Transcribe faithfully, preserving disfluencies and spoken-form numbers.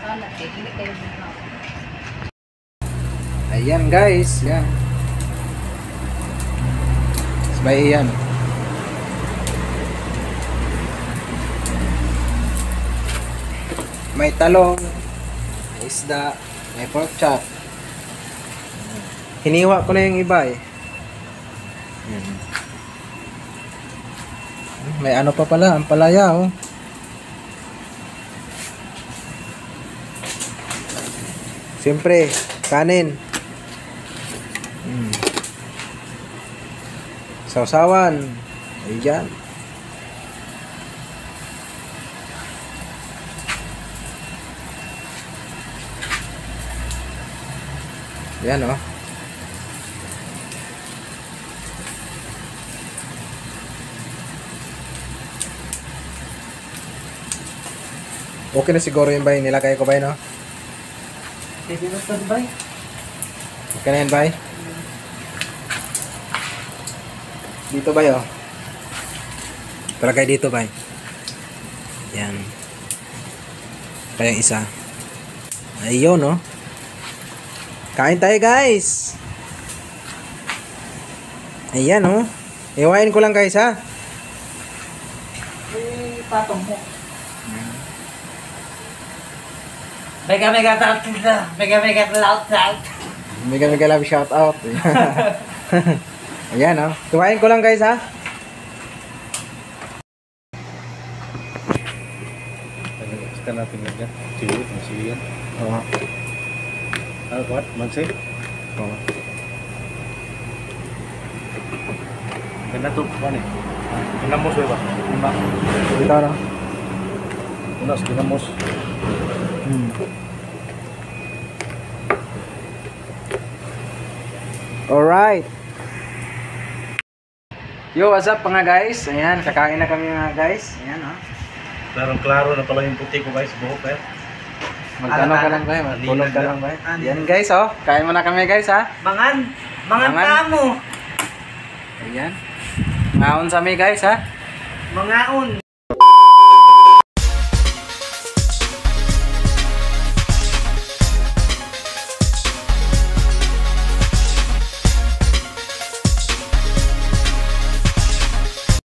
Ayan guys, yan. Sabay yan. May talong, may isda, may pork chop. Hiniwa ko na yung iba eh. Yan. May ano pa pala, ang palaya oh. Siyempre, kanin. Hmm. Sausawan. Ayan. Ayan oh. Okay na siguro yung bay, nilagay ko bay no? Pwede na ito bay? Okay na yan bay? Dito bay oh. Palagay dito bay. Yan. Kaya isa. Ayun no? Kain tayo guys. Ayan oh. Iwain ko lang guys ha. Eh, patong mo. Mega mega shout out. Mega mega shout out. Mega mega love shout out. Ayan oh. Iwain ko lang guys ha. Kita natin lagyan. Siwit, masih yan. Oo. Ano kuat? Mansay? Oo. Ganda to. Ano eh? Ginamos ba? Lima. Dito no? Unas, ginamos. Hmm. Alright. Yo, what's up mga guys? Ayan, kakain na kami mga guys. Ayan oh. Klarong-klaro na pala yung puti ko guys. Buhok eh. Magkano ka lang ba? Magkulog ka lang ba? Ayan guys oh. Kain muna kami guys ha. Mangan. Mangan Mangan. ka mo. Ayan. Ngaon sa mi guys ha. Mangaon.